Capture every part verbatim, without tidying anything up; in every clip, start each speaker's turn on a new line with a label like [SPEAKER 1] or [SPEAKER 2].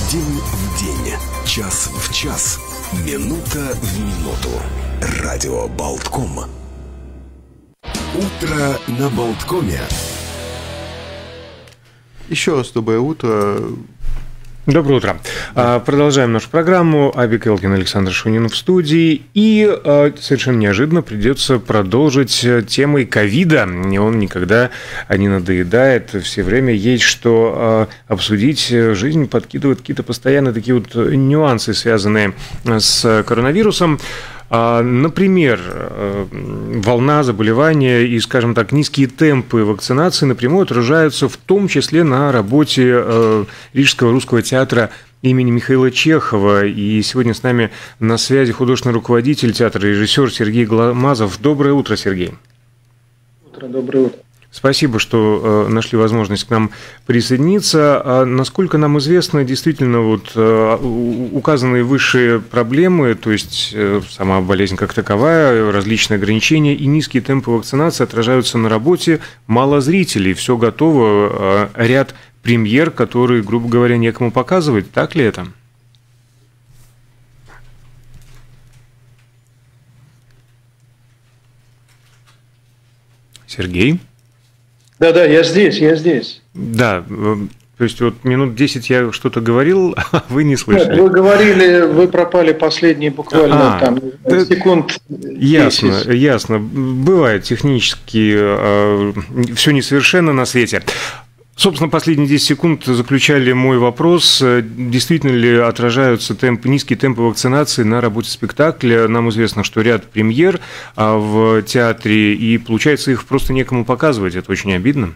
[SPEAKER 1] День в день, час в час, минута в минуту. Радио Болтком. Утро на Болткоме.
[SPEAKER 2] Еще раз доброе утро.
[SPEAKER 3] Доброе утро. Да. Продолжаем нашу программу. Абик Элкин, Александр Шунин в студии. И совершенно неожиданно придется продолжить темой ковида. Он никогда не надоедает. Все время есть что обсудить. Жизнь подкидывает какие-то постоянно такие вот нюансы, связанные с коронавирусом. Например, волна заболевания и, скажем так, низкие темпы вакцинации напрямую отражаются в том числе на работе Рижского русского театра имени Михаила Чехова. И сегодня с нами на связи художественный руководитель театра, режиссер Сергей Гломазов. Доброе утро, Сергей.
[SPEAKER 4] Утро, доброе утро.
[SPEAKER 3] Спасибо, что э, нашли возможность к нам присоединиться. А насколько нам известно, действительно, вот э, указанные выше проблемы, то есть э, сама болезнь как таковая, различные ограничения и низкие темпы вакцинации отражаются на работе. Мало зрителей, все готово, э, ряд премьер, которые, грубо говоря, некому показывать. Так ли это? Сергей?
[SPEAKER 4] Да-да, я здесь, я здесь.
[SPEAKER 3] Да, то есть вот минут десять я что-то говорил, а вы не слышали.
[SPEAKER 4] Нет, вы говорили, вы пропали последние буквально а, там да, секунд десять.
[SPEAKER 3] Ясно, ясно. Бывает технически э, все несовершенно на свете. Собственно, последние десять секунд заключали мой вопрос. Действительно ли отражаются темпы, низкие темпы вакцинации на работе спектакля? Нам известно, что ряд премьер в театре, и, получается, их просто некому показывать. Это очень обидно.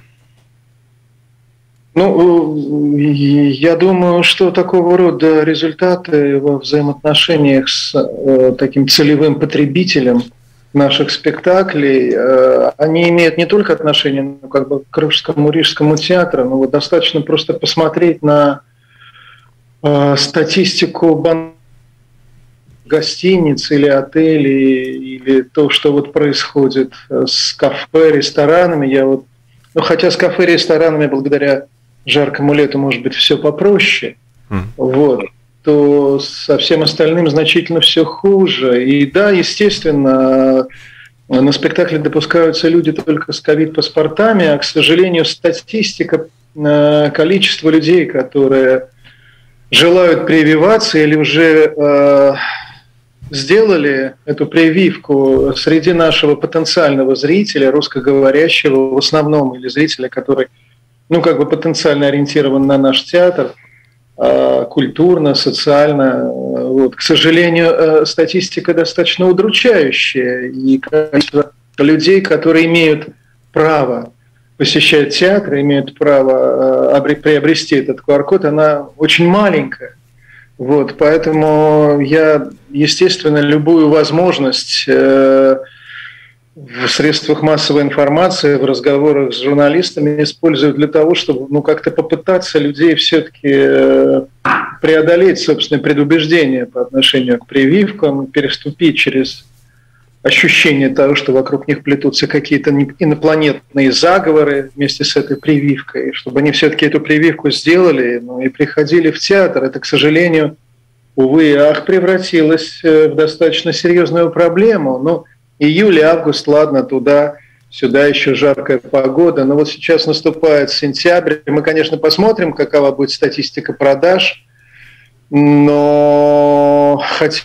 [SPEAKER 4] Ну, я думаю, что такого рода результаты во взаимоотношениях с э, таким целевым потребителем наших спектаклей, они имеют не только отношение, ну, как бы к Рижскому, Рижскому театру, но вот достаточно просто посмотреть на э, статистику гостиниц или отелей, или то, что вот происходит с кафе, ресторанами. Я вот, ну, хотя с кафе, ресторанами благодаря жаркому лету, может быть, все попроще. Mm. Вот. То со всем остальным значительно все хуже. И да, естественно, на спектакле допускаются люди только с ковид-паспортами, а, к сожалению, статистика количества людей, которые желают прививаться или уже э, сделали эту прививку среди нашего потенциального зрителя, русскоговорящего в основном, или зрителя, который, ну, как бы потенциально ориентирован на наш театр, культурно, социально. Вот. К сожалению, статистика достаточно удручающая, и количество людей, которые имеют право посещать театр, имеют право приобрести этот ку ар код, она очень маленькая. Вот. Поэтому я, естественно, любую возможность в средствах массовой информации, в разговорах с журналистами используют для того, чтобы, ну, как-то попытаться людей все-таки преодолеть собственные предубеждения по отношению к прививкам, переступить через ощущение того, что вокруг них плетутся какие-то инопланетные заговоры вместе с этой прививкой, чтобы они все-таки эту прививку сделали, ну, и приходили в театр. Это, к сожалению, увы и ах, превратилось в достаточно серьезную проблему. Ну, июль, август, ладно, туда, сюда еще жаркая погода. Но вот сейчас наступает сентябрь. Мы, конечно, посмотрим, какова будет статистика продаж. Но хотя...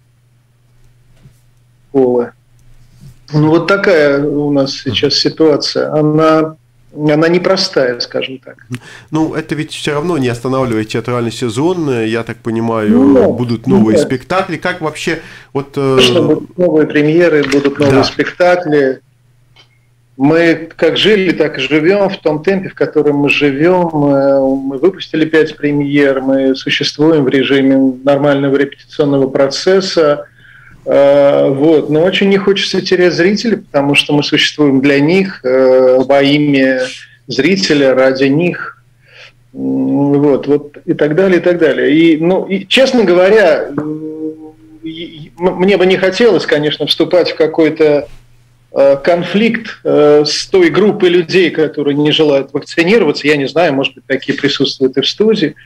[SPEAKER 4] Ну, вот такая у нас сейчас ситуация. Она... Она непростая, скажем так.
[SPEAKER 2] Ну, это ведь все равно не останавливает театральный сезон. Я так понимаю, ну, будут новые ну, спектакли. Как вообще... Вот,
[SPEAKER 4] Конечно, будут новые премьеры, будут новые да. спектакли. Мы как жили, так и живем в том темпе, в котором мы живем. Мы выпустили пять премьер, мы существуем в режиме нормального репетиционного процесса. Вот. Но очень не хочется терять зрителей, потому что мы существуем для них, во имя зрителя, ради них, вот, вот, и так далее, и так далее. И, ну, и, честно говоря, мне бы не хотелось, конечно, вступать в какой-то конфликт с той группой людей, которые не желают вакцинироваться. Я не знаю, может быть, такие присутствуют и в студии.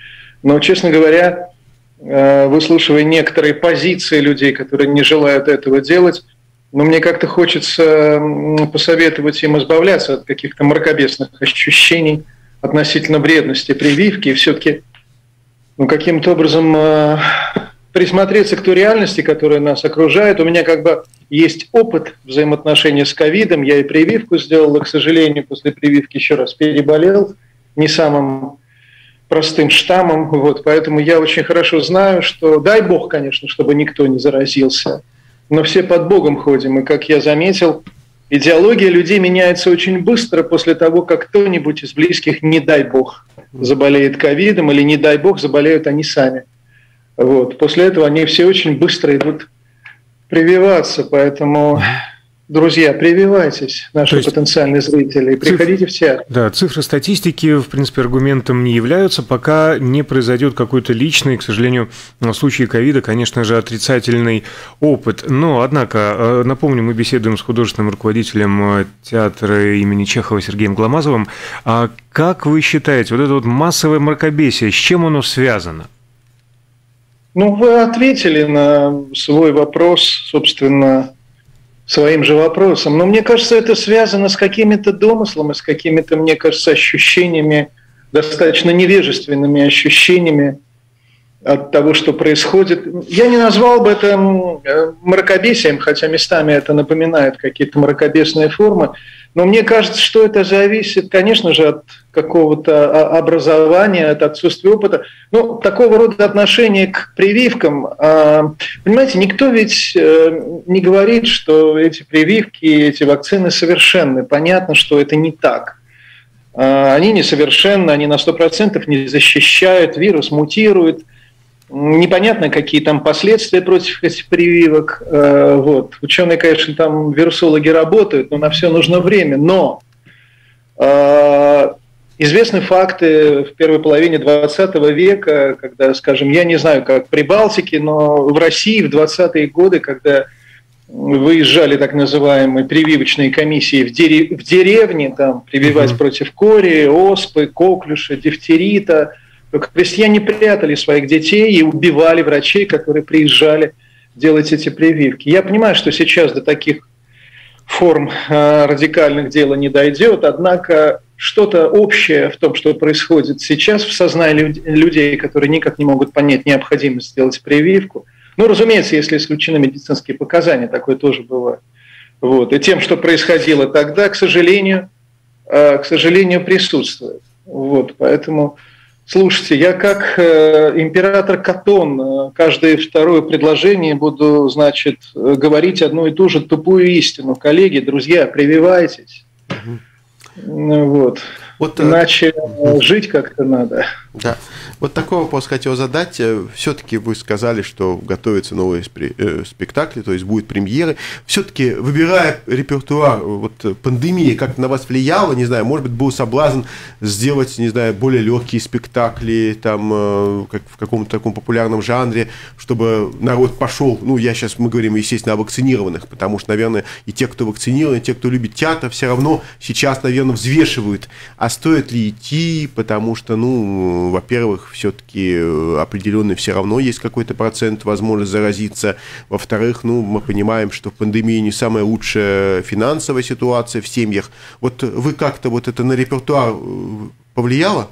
[SPEAKER 4] Но, честно говоря, выслушивая некоторые позиции людей, которые не желают этого делать, но мне как-то хочется посоветовать им избавляться от каких-то мракобесных ощущений относительно вредности прививки и все-таки ну, каким-то образом э, присмотреться к той реальности, которая нас окружает. У меня как бы есть опыт взаимоотношений с ковидом. Я и прививку сделал, и, к сожалению, после прививки еще раз переболел не самым простым штаммом. Вот, поэтому я очень хорошо знаю, что, дай бог, конечно, чтобы никто не заразился, но все под Богом ходим. И, как я заметил, идеология людей меняется очень быстро после того, как кто-нибудь из близких, не дай бог, заболеет ковидом, или не дай бог, заболеют они сами. Вот. После этого они все очень быстро идут прививаться. Поэтому, друзья, прививайтесь, наши есть, потенциальные зрители, приходите циф... в театр.
[SPEAKER 3] Да, цифры статистики, в принципе, аргументом не являются, пока не произойдет какой-то личный, к сожалению, в случае ковида, конечно же, отрицательный опыт. Но, однако, напомню, мы беседуем с художественным руководителем театра имени Чехова Сергеем Гломазовым. А как вы считаете, вот это вот массовое мракобесие, с чем оно связано?
[SPEAKER 4] Ну, вы ответили на свой вопрос, собственно, своим же вопросом. Но мне кажется, это связано с какими-то домыслами, с какими-то, мне кажется, ощущениями, достаточно невежественными ощущениями от того, что происходит. Я не назвал бы это мракобесием, хотя местами это напоминает какие-то мракобесные формы. Но мне кажется, что это зависит, конечно же, от какого-то образования, от отсутствия опыта. Ну, такого рода отношение к прививкам. Понимаете, никто ведь не говорит, что эти прививки, эти вакцины совершенны. Понятно, что это не так. Они несовершенны, они на сто процентов не защищают, вирус мутирует. Непонятно, какие там последствия против этих прививок. Вот. Ученые, конечно, там вирусологи работают, но на все нужно время. Но э, известны факты в первой половине двадцатого века, когда, скажем, я не знаю, как при Балтике, но в России в двадцатые годы, когда выезжали так называемые прививочные комиссии в, дерев- в деревне, там, прививать mm-hmm. против кори, оспы, коклюша, дифтерита, крестьяне прятали своих детей и убивали врачей, которые приезжали делать эти прививки. Я понимаю, что сейчас до таких форм э, радикальных дела не дойдет, однако что-то общее в том, что происходит сейчас в сознании людей, которые никак не могут понять необходимость сделать прививку. Ну, разумеется, если исключены медицинские показания, такое тоже бывает. Вот. И тем, что происходило тогда, к сожалению, э, к сожалению, присутствует. Вот. Поэтому... Слушайте, я как э, император Катон э, каждое второе предложение буду, значит, э, говорить одну и ту же тупую истину. Коллеги, друзья, прививайтесь. Угу. Вот. Вот, иначе э, жить как-то надо.
[SPEAKER 2] Да. Вот такой вопрос хотел задать. Все-таки вы сказали, что готовятся новые спектакли, то есть будут премьеры. Все-таки, выбирая репертуар, вот пандемия как на вас влияла, не знаю, может быть, был соблазн сделать, не знаю, более легкие спектакли, там, как в каком-то таком популярном жанре, чтобы народ пошел, ну, я сейчас, мы говорим, естественно, о вакцинированных, потому что, наверное, и те, кто вакцинирован, и те, кто любит театр, все равно сейчас, наверное, взвешивают, а стоит ли идти, потому что, ну, во-первых, все-таки определенный все равно есть какой-то процент возможность заразиться. Во-вторых, ну, мы понимаем, что в пандемии не самая лучшая финансовая ситуация в семьях. Вот вы как-то вот это на репертуар повлияло?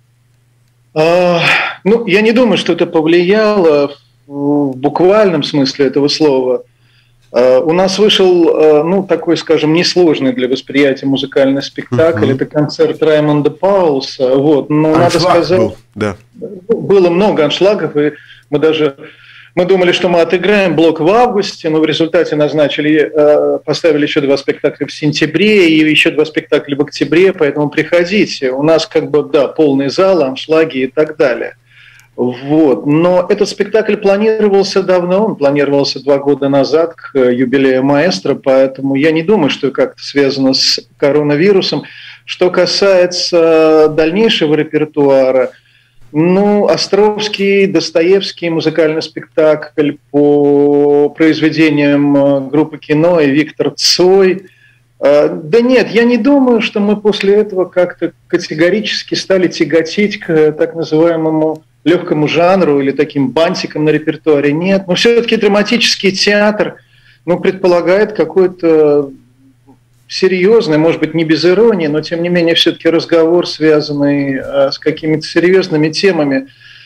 [SPEAKER 4] А, ну, я не думаю, что это повлияло в буквальном смысле этого слова. У нас вышел, ну, такой, скажем, несложный для восприятия музыкальный спектакль. Uh-huh. Это концерт Раймонда Паулса. Вот. Но аншлаг надо сказать, был, да. Было много аншлагов, и мы даже мы думали, что мы отыграем блок в августе, но в результате назначили, поставили еще два спектакля в сентябре и еще два спектакля в октябре, поэтому приходите. У нас как бы, да, полный зал, аншлаги и так далее. Вот. Но этот спектакль планировался давно, он планировался два года назад к юбилею маэстро, поэтому я не думаю, что как-то связано с коронавирусом. Что касается дальнейшего репертуара, ну, Островский, Достоевский, музыкальный спектакль по произведениям группы «Кино» и Виктор Цой. Да нет, я не думаю, что мы после этого как-то категорически стали тяготеть к так называемому легкому жанру или таким бантиком на репертуаре. Нет, но все-таки драматический театр, ну, предполагает какой-то серьезный, может быть, не без иронии, но тем не менее все-таки разговор, связанный с какими-то серьезными темами.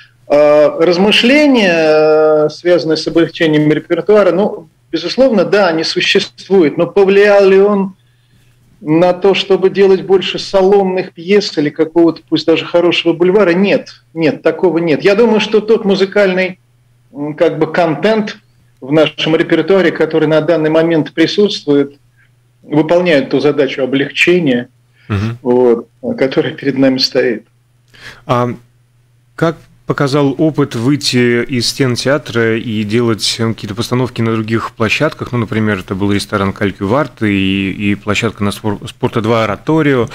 [SPEAKER 4] Размышления, связанные с облегчением репертуара, ну, безусловно, да, они существуют, но повлиял ли он на то, чтобы делать больше салонных пьес или какого-то, пусть даже хорошего бульвара? Нет, нет, такого нет. Я думаю, что тот музыкальный как бы контент в нашем репертуаре, который на данный момент присутствует, выполняет ту задачу облегчения, угу. вот, которая перед нами стоит.
[SPEAKER 3] А как показал опыт выйти из стен театра и делать какие-то постановки на других площадках? Ну, например, это был ресторан «Калькюварт» и, и площадка на «Спорта два Ораторио».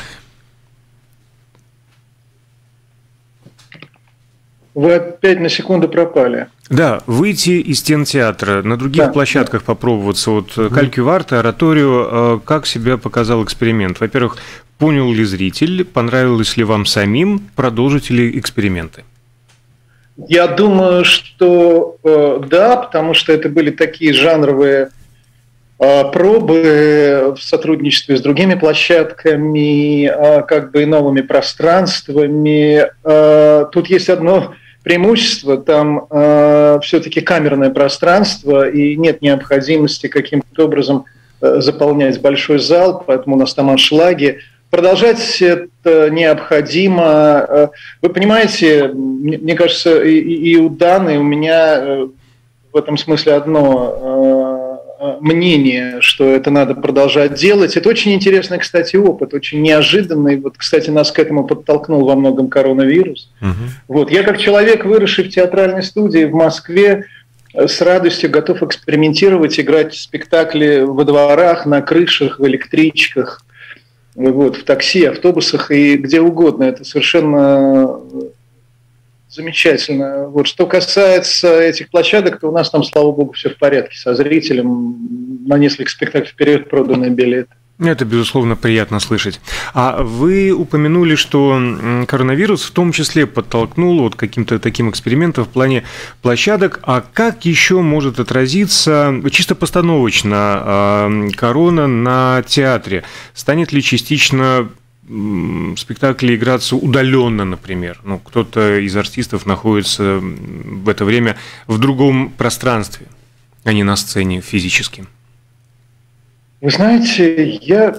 [SPEAKER 4] Вы опять на секунду пропали.
[SPEAKER 3] Да, выйти из стен театра, на других да, площадках да. попробоваться. Вот mm-hmm. «Калькюварт» и «Ораторио», как себя показал эксперимент? Во-первых, понял ли зритель, понравилось ли вам самим, продолжите ли эксперименты?
[SPEAKER 4] Я думаю, что э, да, потому что это были такие жанровые э, пробы в сотрудничестве с другими площадками, э, как бы и новыми пространствами. Э, тут есть одно преимущество, там э, все-таки камерное пространство, и нет необходимости каким-то образом э, заполнять большой зал, поэтому у нас там аншлаги. Продолжать это необходимо. Вы понимаете, мне кажется, и у Даны, и у меня в этом смысле одно мнение, что это надо продолжать делать. Это очень интересный, кстати, опыт, очень неожиданный. Вот, кстати, нас к этому подтолкнул во многом коронавирус. Угу. Вот. Я как человек, выросший в театральной студии в Москве, с радостью готов экспериментировать, играть в спектакли во дворах, на крышах, в электричках, вот, в такси, автобусах и где угодно. Это совершенно замечательно. Вот. Что касается этих площадок, то у нас там, слава богу, все в порядке со зрителем. На несколько спектаклей вперед проданные билеты.
[SPEAKER 3] Это, безусловно, приятно слышать. А вы упомянули, что коронавирус в том числе подтолкнул вот каким-то таким экспериментом в плане площадок. А как еще может отразиться чисто постановочно корона на театре? Станет ли частично спектакли играться удаленно, например? Ну, кто-то из артистов находится в это время в другом пространстве, а не на сцене физически.
[SPEAKER 4] Вы знаете, я,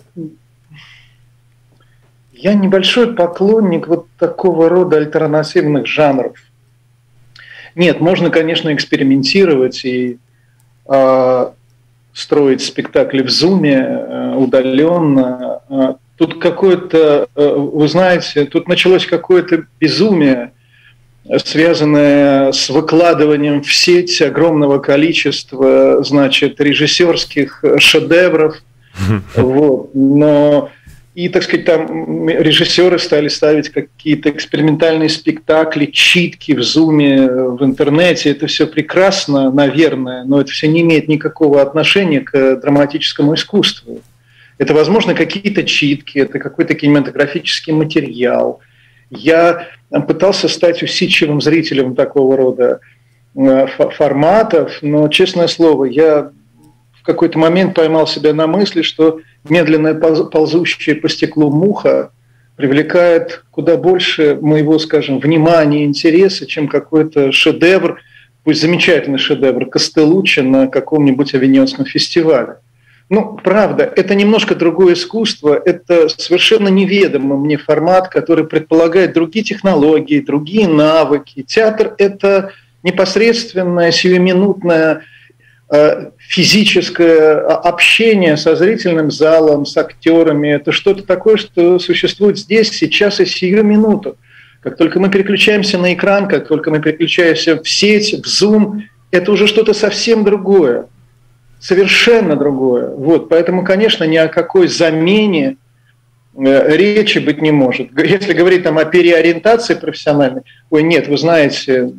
[SPEAKER 4] я небольшой поклонник вот такого рода альтернативных жанров. Нет, можно, конечно, экспериментировать и э, строить спектакли в зуме э, удаленно. Э, тут какое-то, э, вы знаете, тут началось какое-то безумие, связанное с выкладыванием в сеть огромного количества, значит, режиссерских шедевров. Вот. Но и, так сказать, там режиссеры стали ставить какие-то экспериментальные спектакли, читки в зуме, в интернете. Это все прекрасно, наверное, но это все не имеет никакого отношения к драматическому искусству. Это, возможно, какие-то читки, это какой-то кинематографический материал. Я пытался стать усидчивым зрителем такого рода форматов, но, честное слово, я в какой-то момент поймал себя на мысли, что медленная ползущая по стеклу муха привлекает куда больше моего, скажем, внимания и интереса, чем какой-то шедевр, пусть замечательный шедевр Костелуччи на каком-нибудь авиньонском фестивале. Ну, правда, это немножко другое искусство, это совершенно неведомый мне формат, который предполагает другие технологии, другие навыки. Театр – это непосредственное, сиюминутное э, физическое общение со зрительным залом, с актерами. Это что-то такое, что существует здесь, сейчас и сию минуту. Как только мы переключаемся на экран, как только мы переключаемся в сеть, в Zoom, это уже что-то совсем другое. Совершенно другое. Вот. Поэтому, конечно, ни о какой замене э, речи быть не может. Если говорить там о переориентации профессиональной, ой, нет, вы знаете,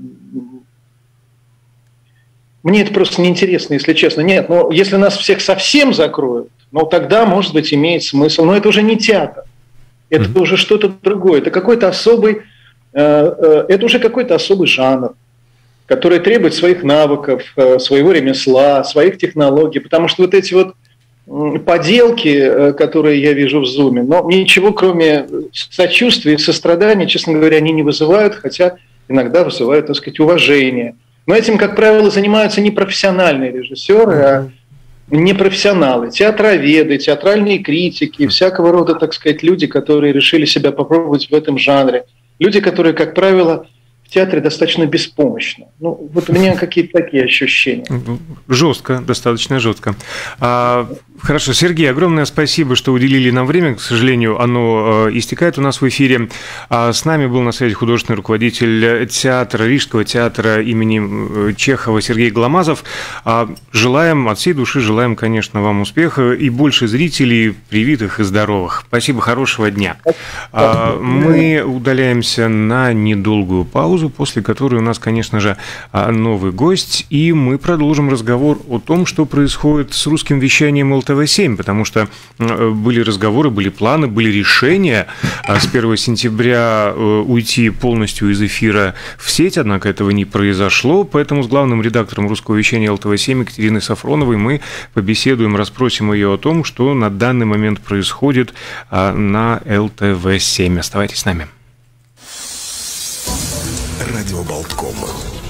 [SPEAKER 4] мне это просто неинтересно, если честно. Нет, но если нас всех совсем закроют, ну тогда, может быть, имеет смысл. Но это уже не театр. Это mm-hmm. уже что-то другое. Это какой-то особый это уже какой-то особый жанр, который требует своих навыков, своего ремесла, своих технологий, потому что вот эти вот поделки, которые я вижу в Зуме, но ничего кроме сочувствия и сострадания, честно говоря, они не вызывают, хотя иногда вызывают, так сказать, уважение. Но этим, как правило, занимаются не профессиональные режиссеры, а непрофессионалы, театроведы, театральные критики, всякого рода, так сказать, люди, которые решили себя попробовать в этом жанре. Люди, которые, как правило, в театре достаточно беспомощны. Ну, вот у меня какие-то такие ощущения.
[SPEAKER 3] Жестко, достаточно жестко. А, хорошо, Сергей, огромное спасибо, что уделили нам время. К сожалению, оно истекает у нас в эфире. А с нами был на связи художественный руководитель театра, Рижского театра имени Чехова Сергей Гломазов. А, желаем, от всей души желаем, конечно, вам успеха и больше зрителей, привитых и здоровых. Спасибо, хорошего дня. А, мы удаляемся на недолгую паузу, после которой у нас, конечно же, новый гость, и мы продолжим разговор о том, что происходит с русским вещанием эл тэ вэ семь, потому что были разговоры, были планы, были решения с первого сентября уйти полностью из эфира в сеть, однако этого не произошло, поэтому с главным редактором русского вещания эл тэ вэ семь Екатериной Сафроновой мы побеседуем, расспросим ее о том, что на данный момент происходит на эл тэ вэ семь. Оставайтесь с нами.
[SPEAKER 1] Радио Болтком.